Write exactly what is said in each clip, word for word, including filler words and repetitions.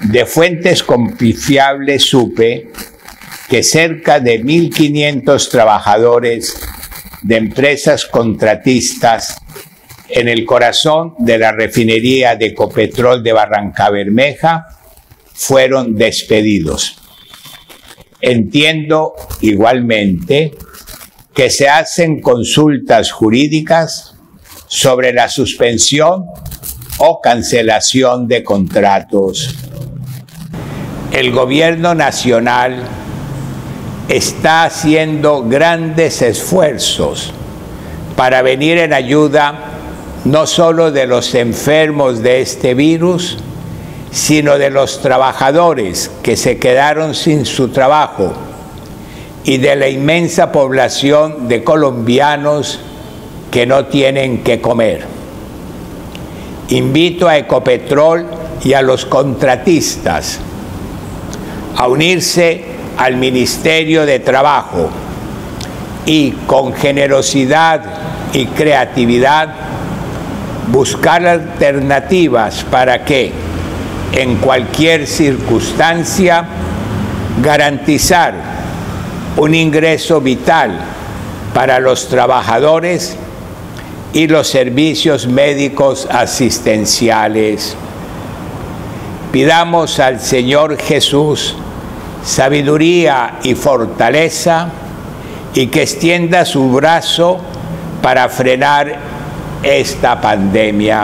De fuentes confiables supe que cerca de mil quinientos trabajadores de empresas contratistas en el corazón de la refinería de Ecopetrol de Barrancabermeja fueron despedidos. Entiendo igualmente que se hacen consultas jurídicas sobre la suspensión o cancelación de contratos. El gobierno nacional está haciendo grandes esfuerzos para venir en ayuda no solo de los enfermos de este virus, sino de los trabajadores que se quedaron sin su trabajo y de la inmensa población de colombianos que no tienen que comer. Invito a Ecopetrol y a los contratistas a unirse al Ministerio de Trabajo y con generosidad y creatividad buscar alternativas para que, en cualquier circunstancia, garantizar un ingreso vital para los trabajadores y los servicios médicos asistenciales. Pidamos al Señor Jesús sabiduría y fortaleza y que extienda su brazo para frenar esta pandemia.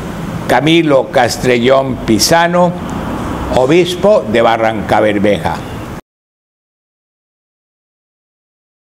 Camilo Castrellón Pisano, obispo de Barrancabermeja.